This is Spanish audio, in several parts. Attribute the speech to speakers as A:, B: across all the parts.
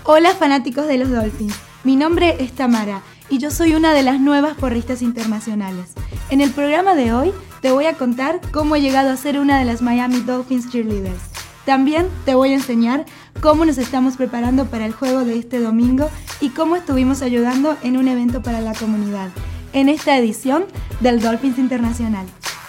A: Hola fanáticos de los Dolphins, mi nombre es Tamara y yo soy una de las nuevas porristas internacionales. En el programa de hoy te voy a contar cómo he llegado a ser una de las Miami Dolphins cheerleaders. También te voy a enseñar cómo nos estamos preparando para el juego de este domingo y cómo estuvimos ayudando en un evento para la comunidad, en esta edición del Dolphins Internacional.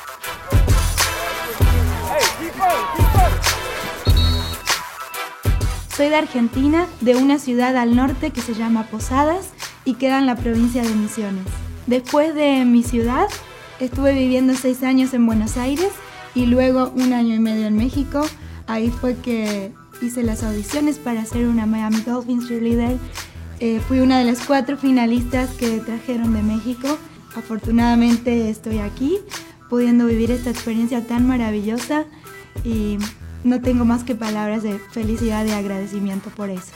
A: Soy de Argentina, de una ciudad al norte que se llama Posadas y queda en la provincia de Misiones. Después de mi ciudad, estuve viviendo 6 años en Buenos Aires y luego 1 año y medio en México. Ahí fue que hice las audiciones para ser una Miami Dolphins cheerleader. Fui una de las 4 finalistas que trajeron de México. Afortunadamente estoy aquí, pudiendo vivir esta experiencia tan maravillosa y no tengo más que palabras de felicidad y agradecimiento por eso.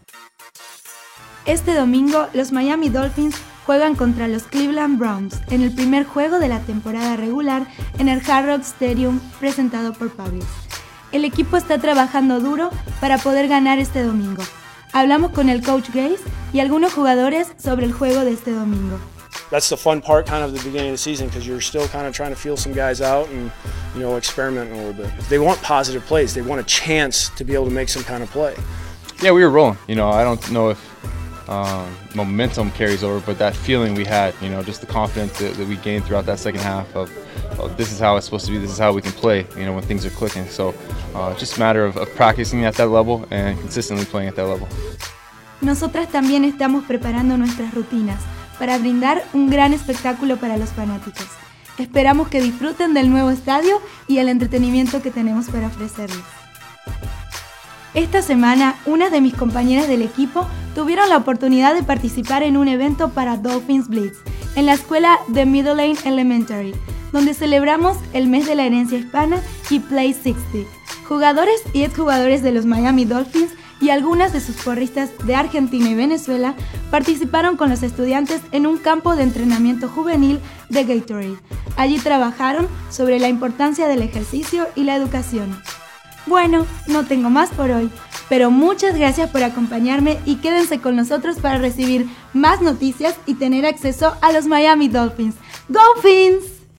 A: Este domingo, los Miami Dolphins juegan contra los Cleveland Browns en el primer juego de la temporada regular en el Hard Rock Stadium presentado por Publix. El equipo está trabajando duro para poder ganar este domingo. Hablamos con el coach Gase y algunos jugadores sobre el juego de este domingo.
B: That's the fun part, kind of the beginning of the season, because you're still kind of trying to feel some guys out and, experiment a little bit. They want positive plays. They want a chance to be able to make some kind of play.
C: Yeah, we were rolling. I don't know if momentum carries over, but that feeling we had, just the confidence that we gained throughout that second half of this is how it's supposed to be, this is how we can play, when things are clicking. So just a matter of practicing at that level and consistently playing at that level.
A: Nosotras también estamos preparando nuestras rutinas para brindar un gran espectáculo para los fanáticos. Esperamos que disfruten del nuevo estadio y el entretenimiento que tenemos para ofrecerles. Esta semana, unas de mis compañeras del equipo tuvieron la oportunidad de participar en un evento para Dolphins Blitz en la escuela de Middle Lane Elementary, donde celebramos el mes de la herencia hispana y Play 60. Jugadores y exjugadores de los Miami Dolphins y algunas de sus porristas de Argentina y Venezuela participaron con los estudiantes en un campo de entrenamiento juvenil de Gatorade. Allí trabajaron sobre la importancia del ejercicio y la educación. Bueno, no tengo más por hoy, pero muchas gracias por acompañarme y quédense con nosotros para recibir más noticias y tener acceso a los Miami Dolphins. ¡Dolphins!